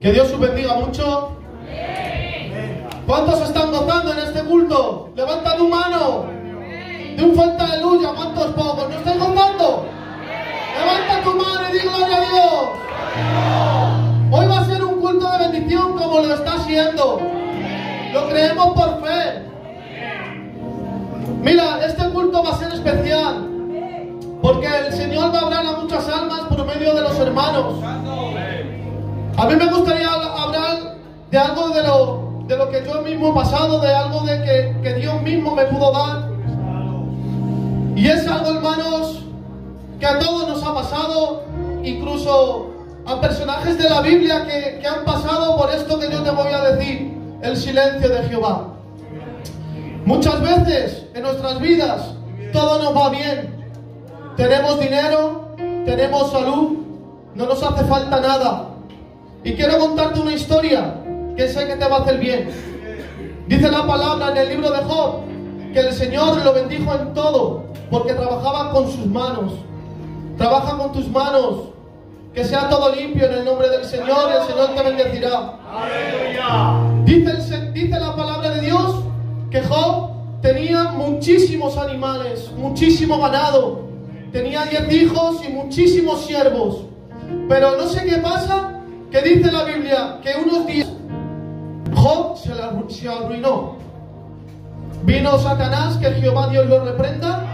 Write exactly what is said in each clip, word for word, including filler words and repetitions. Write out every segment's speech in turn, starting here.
Que Dios os bendiga mucho. ¿Cuántos están gozando en este culto? Levanta tu mano. De un fuerte aleluya. ¿Cuántos pocos? ¿No estáis gozando? Levanta tu mano y di gloria a Dios. Hoy va a ser un culto de bendición como lo está siendo. Lo creemos por fe. Mira, este culto va a ser especial porque el Señor va a hablar a muchas almas por medio de los hermanos. A mí me gustaría hablar de algo de lo, de lo que yo mismo he pasado, de algo de que, que Dios mismo me pudo dar. Y es algo, hermanos, que a todos nos ha pasado, incluso a personajes de la Biblia que, que han pasado por esto que yo te voy a decir, el silencio de Jehová. Muchas veces en nuestras vidas todo nos va bien. Tenemos dinero, tenemos salud, no nos hace falta nada. Y quiero contarte una historia que sé que te va a hacer bien. Dice la palabra en el libro de Job que el Señor lo bendijo en todo porque trabajaba con sus manos. Trabaja con tus manos, que sea todo limpio en el nombre del Señor y el Señor te bendecirá. ¡Aleluya! Dice, el, dice la palabra de Dios que Job tenía muchísimos animales, muchísimo ganado, tenía diez hijos y muchísimos siervos. Pero no sé qué pasa, que dice la Biblia que unos días Job se, la, se arruinó. Vino Satanás, que Jehová Dios lo reprenda,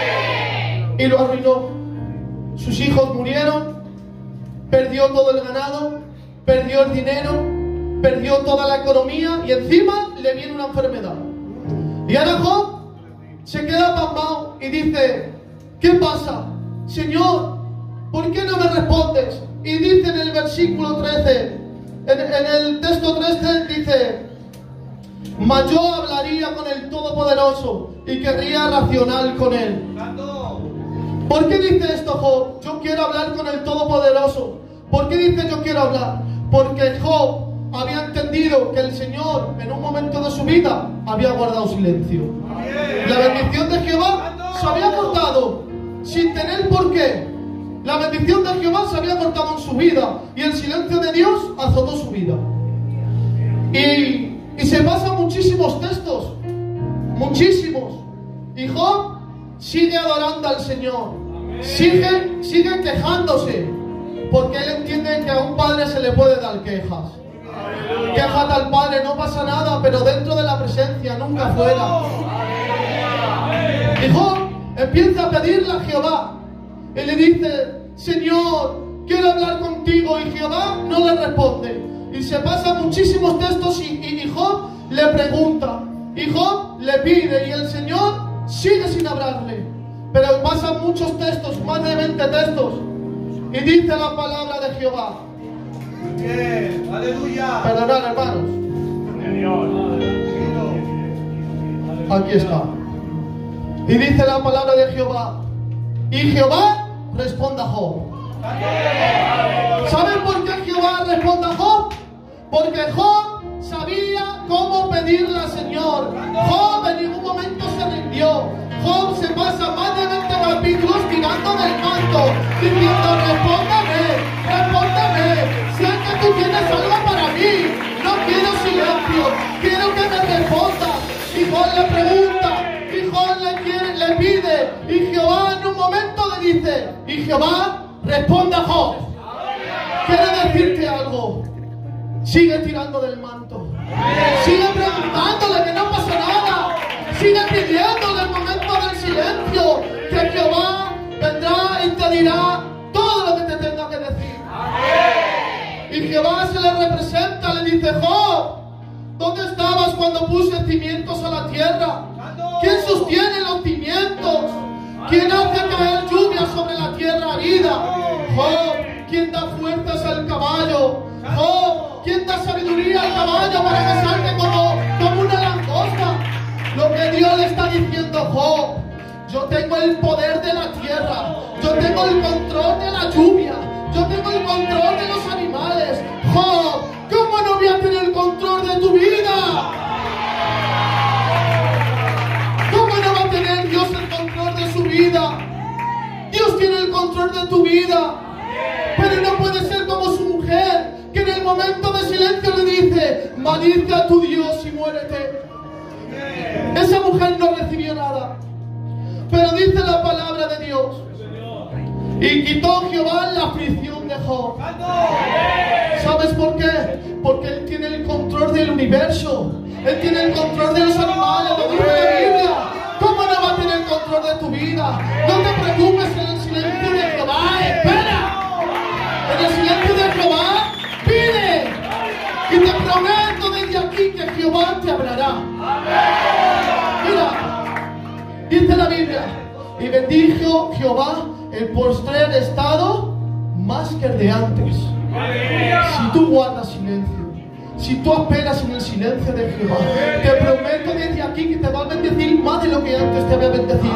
y lo arruinó. Sus hijos murieron, perdió todo el ganado, perdió el dinero, perdió toda la economía y encima le viene una enfermedad. Y ahora Job se queda pasmado y dice: ¿qué pasa? Señor, ¿por qué no me respondes? Y dice en el versículo trece, en, en el texto trece dice: mas yo hablaría con el Todopoderoso y querría racionar con él. ¿Por qué dice esto Job? Yo quiero hablar con el Todopoderoso. ¿Por qué dice yo quiero hablar? Porque Job había entendido que el Señor en un momento de su vida había guardado silencio. La bendición de Jehová se había cortado sin tener por qué. La bendición de Jehová se había cortado en su vida y el silencio de Dios azotó su vida. Y, y se pasan muchísimos textos, muchísimos. Y Job sigue adorando al Señor, sigue, sigue quejándose, porque él entiende que a un padre se le puede dar quejas. Quéjate al Padre, no pasa nada, pero dentro de la presencia, nunca fuera. Y Job empieza a pedirle a Jehová y le dice: Señor, quiero hablar contigo. Y Jehová no le responde. Y se pasan muchísimos textos y, y, y Job le pregunta, y Job le pide, y el Señor sigue sin hablarle. Pero pasan muchos textos, más de veinte textos, y dice la palabra de Jehová. Bien, aleluya. Perdonad, hermanos. Aquí está. Y dice la palabra de Jehová: y Jehová responde a Job. ¿Saben por qué Jehová responde a Job? Porque Job sabía cómo pedirle al Señor. Job en ningún momento se rindió. Job se pasa más de veinte capítulos tirando del manto, diciendo: respóndame, respóndame. Si es que tú tienes algo para mí, no quiero silencio, quiero que me respondas. Y Job le pregunta, y Job le, quiere, le pide, y Jehová en un momento le dice, y Jehová responde a Job. Quiere decirte algo. Sigue tirando del manto. Sigue preguntándole, que no pasa nada. Sigue pidiéndole el momento del silencio, que Jehová vendrá y te dirá todo lo que te tenga que decir. Y Jehová se le representa, le dice: Job, ¿dónde estabas cuando puse cimientos a la tierra? ¿Quién sostiene los cimientos? ¿Quién hace caer lluvia sobre la tierra árida? Job, ¿quién da fuerzas al caballo? Job, ¿quién da sabiduría al caballo para que salte como, como una langosta? Lo que Dios le está diciendo: Job, yo tengo el poder de la tierra, yo tengo el control de la lluvia, yo tengo el control de los animales. Job, ¿cómo no voy a tener el control de tu vida? ¿Cómo no va a tener Dios el control de su vida? Dios tiene el control de tu vida, pero no puede ser como su mujer, que en el momento de silencio le dice: maldice a tu Dios y muérete. Esa mujer no recibió nada, pero dice la palabra de Dios: y quitó Jehová la aflicción de Job. ¿Sabes por qué? Porque Él tiene el control del universo. Él tiene el control de los animales. Lo dice la Biblia. ¿Cómo no va a tener el control de tu vida? No te preocupes, en el silencio de Jehová espera. En el silencio de Jehová pide. Y te prometo desde aquí que Jehová te hablará. Mira, dice la Biblia: y bendijo Jehová el postrer estado más que el de antes. Si tú guardas silencio, si tú esperas en el silencio de Jehová, te prometo desde aquí que te va a bendecir más de lo que antes te había bendecido.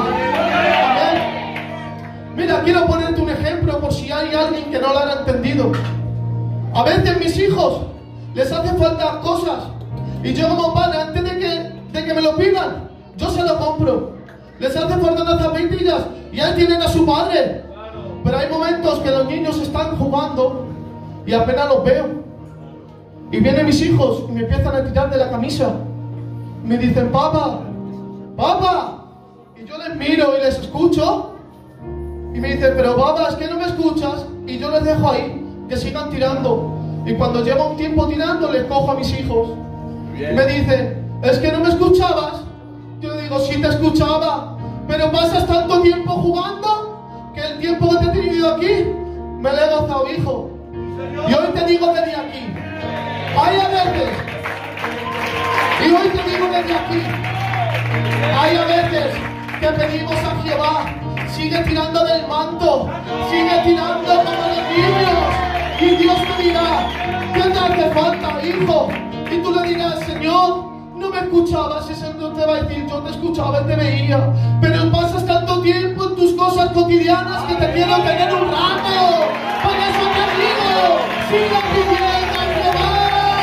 Amén. Mira, quiero ponerte un ejemplo por si hay alguien que no lo haya entendido. A veces mis hijos les hace falta cosas y yo como padre, antes de que, de que me lo pidan, yo se lo compro. Les hace falta unas zapatillas y ahí tienen a su padre. Pero hay momentos que los niños están jugando y apenas los veo. Y vienen mis hijos y me empiezan a tirar de la camisa. Me dicen: papá, papá. Y yo les miro y les escucho. Y me dicen: pero papá, es que no me escuchas. Y yo les dejo ahí, que sigan tirando. Y cuando lleva un tiempo tirando, les cojo a mis hijos. Y me dicen: es que no me escuchabas. Yo digo: sí te escuchaba, pero pasas tanto tiempo jugando que el tiempo que te he tenido aquí me lo he gozado, hijo. Y hoy te digo desde aquí, hay a veces, y hoy te digo desde aquí, hay a veces que pedimos a Jehová: sigue tirando del manto, sigue tirando como los niños, y Dios te dirá: ¿qué te hace falta, hijo? Y tú le dirás: Señor, no me escuchabas. Y Señor te va a decir: yo te escuchaba y te veía, pero pasas tanto tiempo en tus cosas cotidianas que te quiero tener un rato. Por eso te digo: sigue pidiendo a Jehová.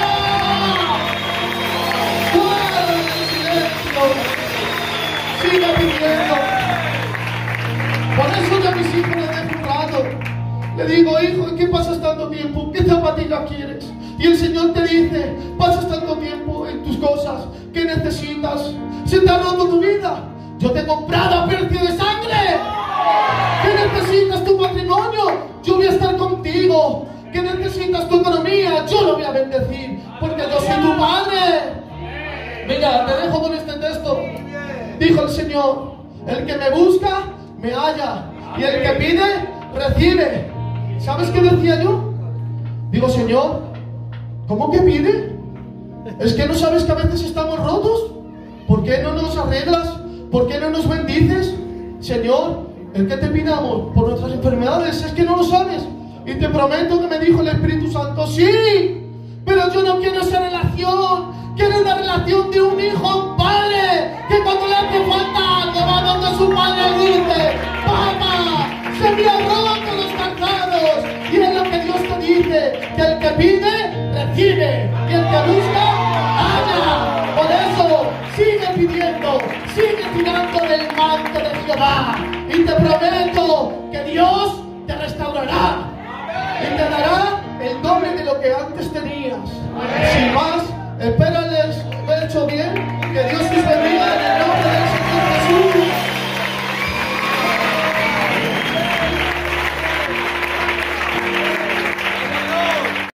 Guarda el silencio, sigue pidiendo. Por eso yo a mis hijos les dejo un rato. Le digo: hijo, ¿en qué pasas tanto tiempo? ¿Qué zapatilla quieres? Y el Señor te dice: pasas tanto tiempo en tus cosas, ¿qué necesitas? Se te ha roto tu vida, yo te he comprado a precio de sangre. ¿Qué necesitas? Tu matrimonio, yo voy a estar contigo. ¿Qué necesitas? Tu economía, yo lo voy a bendecir, porque yo soy tu padre. Mira, te dejo con este texto. Dijo el Señor: el que me busca, me halla, y el que pide, recibe. ¿Sabes qué decía yo? Digo: Señor, ¿cómo que pide? ¿Es que no sabes que a veces estamos rotos? ¿Por qué no nos arreglas? ¿Por qué no nos bendices? Señor, el que te pidamos por nuestras enfermedades, es que no lo sabes. Y te prometo que me dijo el Espíritu Santo: sí, pero yo no quiero esa relación. Quiero la relación de un hijo a un padre, que cuando le hace falta algo va donde su padre y dice: papá, se me han roto los calzados. Y es lo que Dios te dice, que el que pide, recibe, y el que busca, halla. Por eso, sigue pidiendo, sigue tirando del manto de Jehová, y te prometo que Dios te restaurará y te dará el doble de lo que antes tenías. Sin más, espérales, lo he hecho bien, que Dios